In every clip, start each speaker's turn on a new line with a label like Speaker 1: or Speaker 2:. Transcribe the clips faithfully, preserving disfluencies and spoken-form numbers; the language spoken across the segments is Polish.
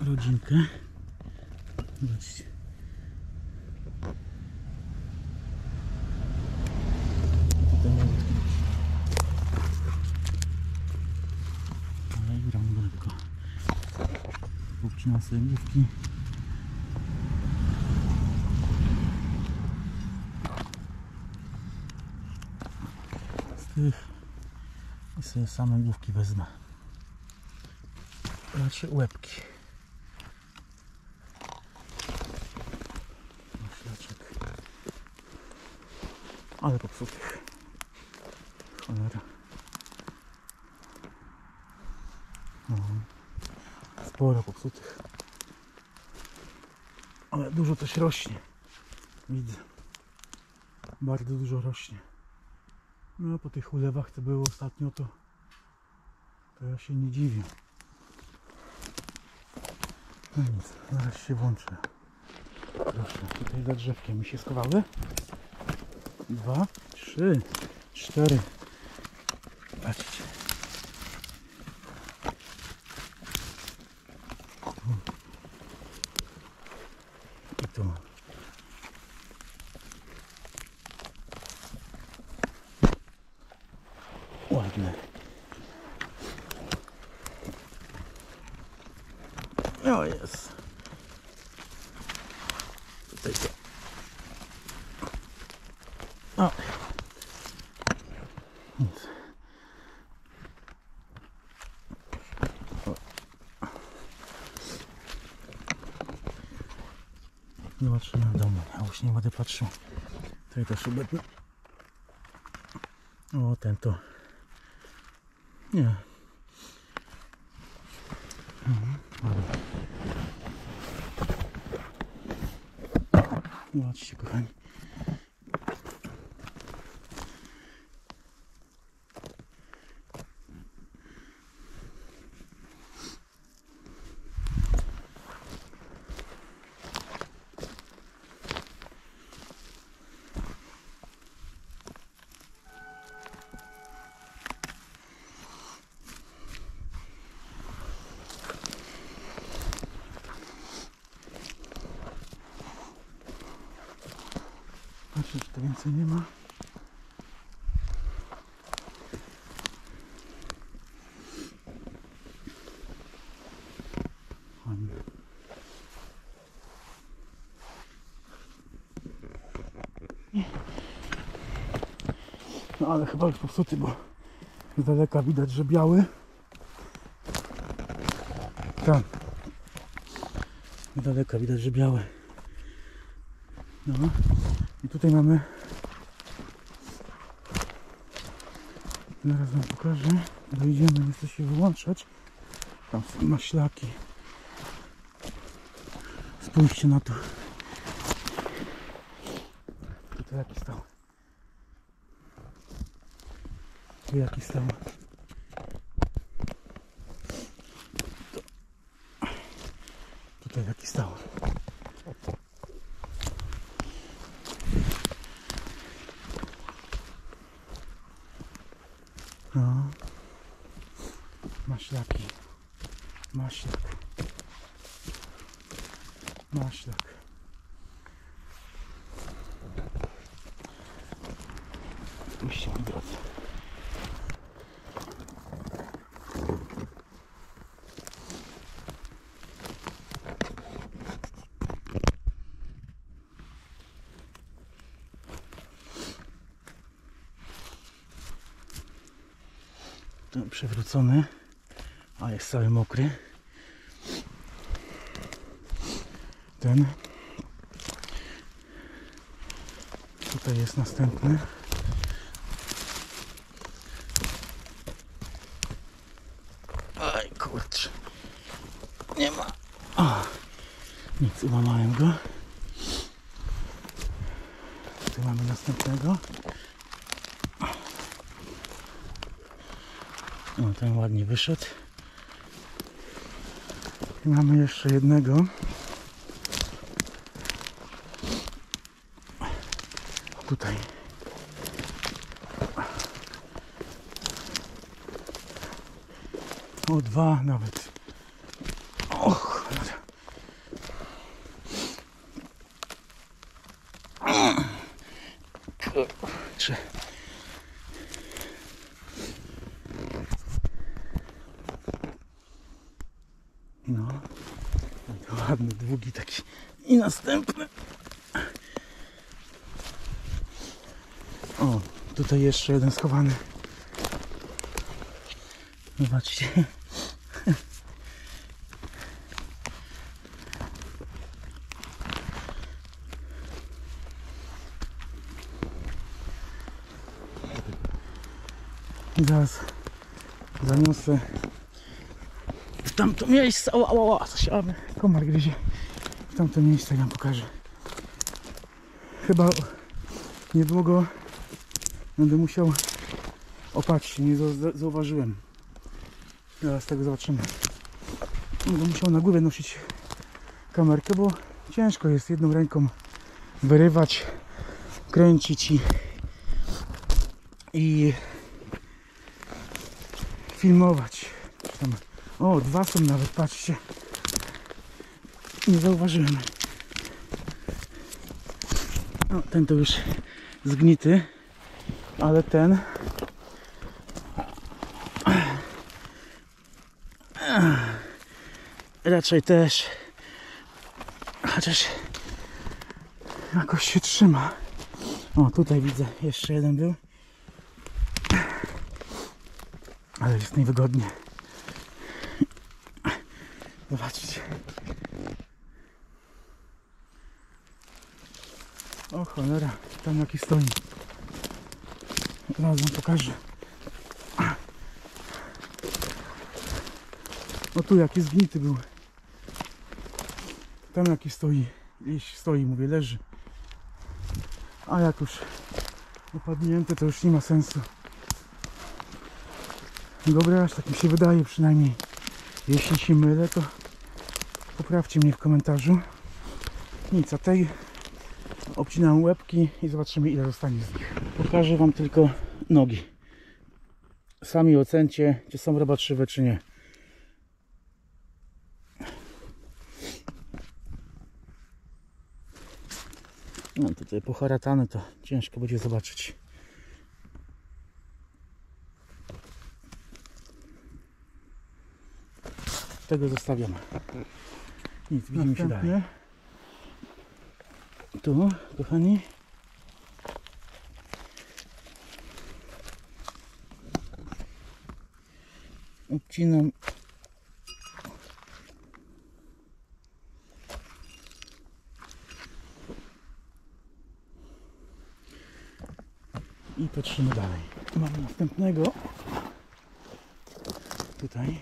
Speaker 1: rodzinkę. Zobaczcie. Tutaj malutki. Ale gram daleko. Obcina sobie główki. Z tych i sobie same główki wezmę. Znaczy łebki. Maślaczek. Ale popsutych. Cholera. No. Sporo popsutych. Ale dużo też rośnie. Widzę. Bardzo dużo rośnie. No a po tych ulewach, co było ostatnio, to, to ja się nie dziwię. No nic, zaraz się włączę. Proszę, tutaj za drzewkiem mi się schowały. Dwa, trzy, cztery. Patrzcie. I tu. Ładne. O, jest. Tutaj to. O. Nic. O. Zobaczymy w domu. Ja już nie będę patrzył. Tutaj też obecny. O, ten to. Nie. Mhm. Zobaczcie, kochani. Patrzę, czy to więcej nie ma. Fajnie. No ale chyba już popsuty, bo z daleka widać, że biały. Tam. Z daleka widać, że biały. No. I tutaj mamy, zaraz wam pokażę, dojdziemy, nie chcę się wyłączać, tam są maślaki, spójrzcie na to, tutaj jaki stał, tu jaki stał, to, tutaj jaki stał. No, maślaki, maślak, maślak. Spójrzcie, moi drodzy. Ten przewrócony, a jest cały mokry. Ten. Tutaj jest następny. Aj, kurczę. Nie ma. O, nic, ułamałem go. Tutaj mamy następnego. O, ten ładnie wyszedł. I mamy jeszcze jednego. Tutaj. O, dwa nawet. Och. Kurczę. No, ładny, długi taki. I następny. O, tutaj jeszcze jeden schowany. Zobaczcie. I zaraz zaniosę w tamto miejsce. O, o, o, coś, a, komar gryzie. W tamto miejsce wam pokażę. Chyba niedługo będę musiał... Opatrzcie, nie zauważyłem. Zaraz tego zobaczymy. Będę musiał na górę nosić kamerkę, bo ciężko jest jedną ręką wyrywać, kręcić i, i filmować. O, dwa są nawet, patrzcie. Nie zauważyłem. No, ten to już zgnity, ale ten raczej też, chociaż jakoś się trzyma. O, tutaj widzę, jeszcze jeden był, ale jest niewygodnie. Zobaczcie. O cholera, tam jaki stoi. Zaraz wam pokażę. O tu jaki zgnity był. Tam jaki stoi. Jeśli stoi, mówię, leży. A jak już opadnięty, to już nie ma sensu. Dobra, aż tak mi się wydaje przynajmniej. Jeśli się mylę, to poprawcie mnie w komentarzu. Nic, a tej obcinam łebki i zobaczymy, ile zostanie z nich. Pokażę wam tylko nogi. Sami ocencie, czy są robaczywe, czy nie. No tutaj poharatane, to ciężko będzie zobaczyć. Tego zostawiamy. Nic, widzimy się dalej. Tu, kochani. Obcinam i patrzymy dalej. Mamy następnego. Tutaj.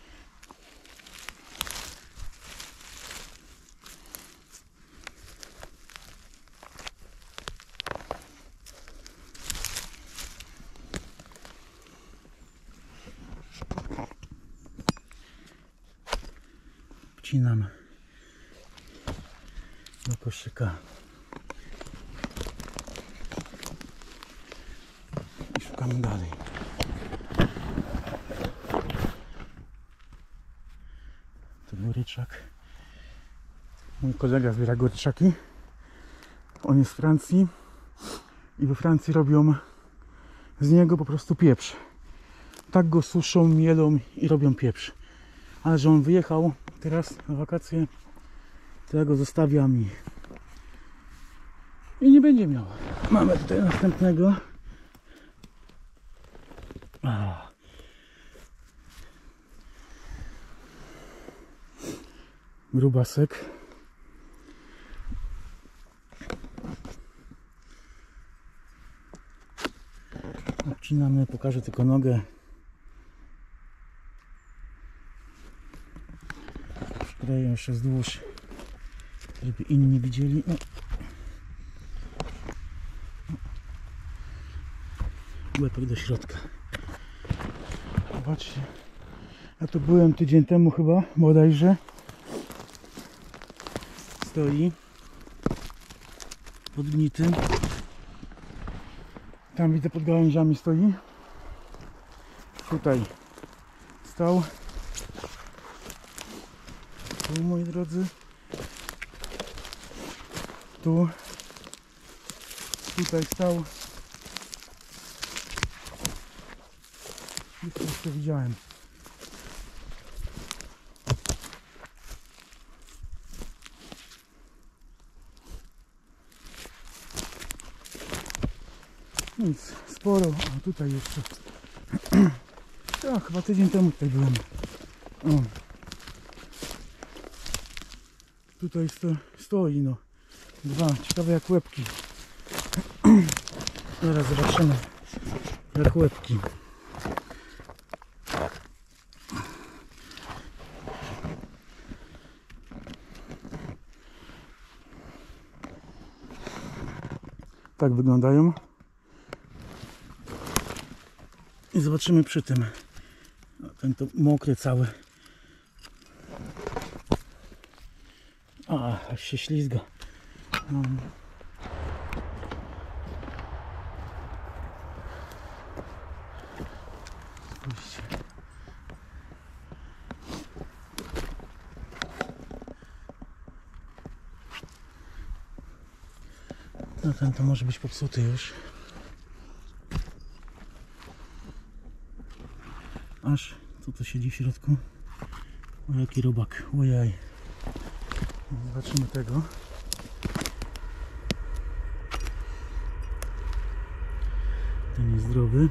Speaker 1: Wcinam do koszyka i szukamy dalej. To goryczak. Mój kolega zbiera goryczaki. On jest z Francji i we Francji robią z niego po prostu pieprz. Tak go suszą, mielą i robią pieprz. Ale że on wyjechał teraz na wakacje, to ja go zostawiam i, i nie będzie miał. Mamy tutaj następnego. A. Grubasek. Obcinamy, pokażę tylko nogę. Przykleję jeszcze wzdłuż, żeby inni widzieli. No. Łepek do środka. Zobaczcie. Ja tu byłem tydzień temu chyba, bodajże. Stoi. Podgnity. Tam widzę, pod gałęziami stoi. Tutaj stał. tu, moi drodzy. Tu. Tutaj stał. Już to widziałem. Nic, sporo. A tutaj jeszcze. Tak, chyba tydzień temu tutaj byłem. O. Tutaj sto, stoi, no. Dwa, ciekawe jak łebki. Zaraz zobaczymy jak łebki. Tak wyglądają. I zobaczymy przy tym. Ten to mokry cały. A, aż się ślizga. No. Spójrzcie. No ten to może być popsuty już. Aż, co to siedzi w środku? O, jaki robak, ojej. Zobaczymy tego. Ten jest zdrowy.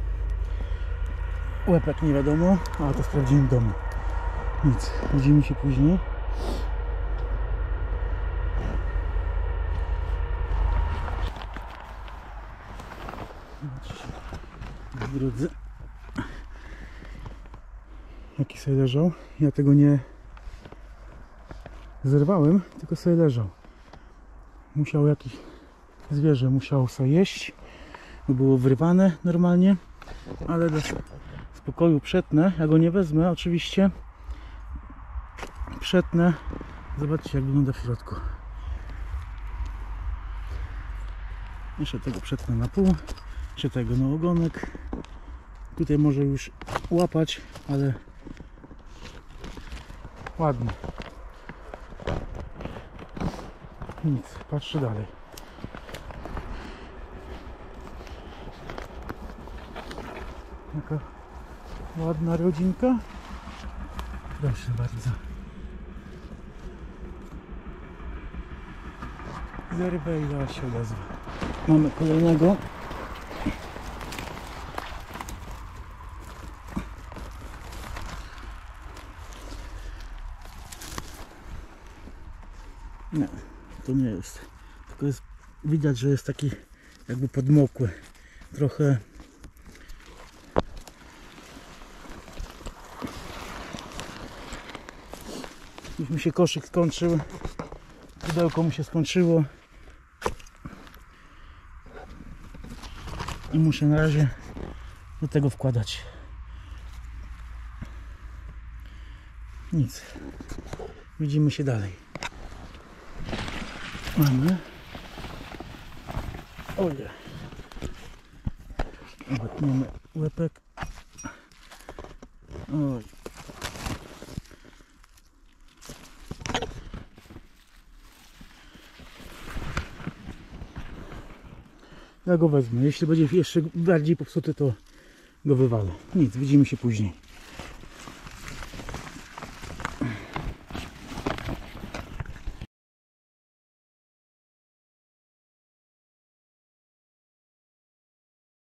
Speaker 1: Łepek nie wiadomo, a to sprawdzimy w domu. Nic, widzimy się później. Zobaczcie, drodzy, jaki sobie leżał. Ja tego nie zerwałem, tylko sobie leżał. Musiał jakieś zwierzę musiało sobie jeść, bo było wrywane normalnie, ale do spokoju przetnę. Ja go nie wezmę oczywiście. Przetnę. Zobaczcie jak wygląda w środku. Jeszcze tego przetnę na pół. Jeszcze tego na ogonek. Tutaj może już łapać, ale ładnie. Nic, patrzę dalej. Jaka ładna rodzinka. Proszę bardzo. Zerwę i zaraz się odezwę. Mamy kolejnego. Nie, to nie jest. Tylko jest, widać, że jest taki jakby podmokły. Trochę już mi się koszyk skończył. Pudełko mu się skończyło. I muszę na razie do tego wkładać. Nic. Widzimy się dalej. Mamy. Oje. Obetniemy łepek. Oj. Ja go wezmę. Jeśli będzie jeszcze bardziej popsuty, to go wywalę. Nic, widzimy się później.